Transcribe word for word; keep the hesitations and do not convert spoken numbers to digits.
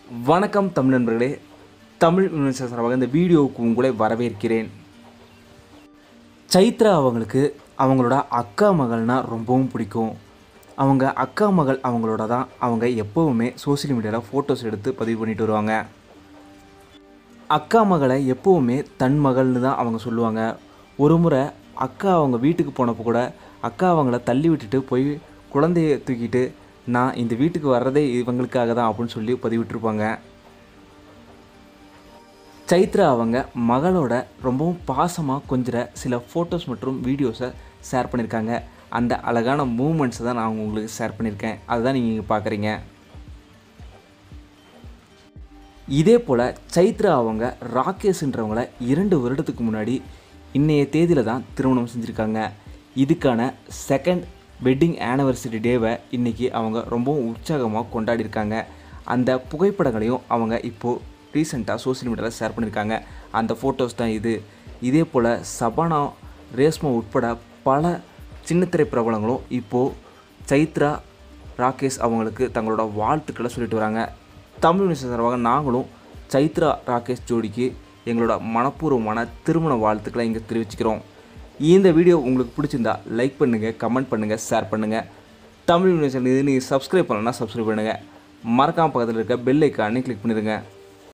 வணக்கம் தமிழ் நண்பர்களே, தமிழ் விமர்சன சார்பாக இந்த வீடியோவுக்கு உங்களை வரவேற்கிறேன். சைத்ரா அவங்களுக்கு அவங்களோட அக்கா மகள்னா ரொம்பவும் பிடிக்கும். அவங்க அக்கா மகள் அவங்களோட தான் அவங்க எப்போவுமே சோசியல் மீடியாவில் ஃபோட்டோஸ் எடுத்து பதிவு பண்ணிட்டு வருவாங்க. அக்கா மகளை எப்போவுமே தன் மகள்னு தான் அவங்க சொல்லுவாங்க. ஒரு முறை அக்கா அவங்க வீட்டுக்கு போனப்போ கூட அக்கா அவங்கள தள்ளி விட்டுட்டு போய் குழந்தைய தூக்கிட்டு நான் இந்த வீட்டுக்கு வர்றதே இவங்களுக்காக தான் அப்படின்னு சொல்லி பதிவிட்டிருப்பாங்க. சைத்ரா அவங்க மகளோட ரொம்பவும் பாசமாக கொஞ்சம் சில ஃபோட்டோஸ் மற்றும் வீடியோஸை ஷேர் பண்ணியிருக்காங்க. அந்த அழகான மூமெண்ட்ஸை தான் நான் உங்களுக்கு ஷேர் பண்ணியிருக்கேன். அதுதான் நீங்கள் பார்க்குறீங்க. இதே போல் சைத்ரா அவங்க ராகேஷ்ன்றவங்கள இரண்டு வருடத்துக்கு முன்னாடி இன்றைய தேதியில் தான் திருமணம் செஞ்சுருக்காங்க. இதுக்கான செகண்ட் வெட்டிங் ஆனிவர்சரி டேவை இன்றைக்கி அவங்க ரொம்பவும் உற்சாகமாக கொண்டாடிருக்காங்க. அந்த புகைப்படங்களையும் அவங்க இப்போது ரீசெண்டாக சோசியல் மீடியாவில் ஷேர் பண்ணியிருக்காங்க. அந்த ஃபோட்டோஸ் தான் இது. இதே போல் சபானா, ரேஷ்மா உட்பட பல சின்னத்திரை பிரபலங்களும் இப்போது சைத்ரா, ராகேஷ் அவங்களுக்கு தங்களோட வாழ்த்துக்களை சொல்லிட்டு வராங்க. தமிழ் நியூஸ் சார்பாக நாங்களும் சைத்ரா, ராகேஷ் ஜோடிக்கு எங்களோட மனப்பூர்வமான திருமண வாழ்த்துக்களை இங்கே தெரிவிச்சுக்கிறோம். இந்த வீடியோ உங்களுக்கு பிடிச்சிருந்தா லைக் பண்ணுங்கள், கமெண்ட் பண்ணுங்கள், ஷேர் பண்ணுங்கள். தமிழ் நியூஸ் இது நீங்கள் சப்ஸ்கிரைப் பண்ணலன்னா சப்ஸ்கிரைப் பண்ணுங்கள். மறக்காமல் பக்கத்தில் இருக்க பெல் ஐக்கானை கிளிக் பண்ணிடுங்க.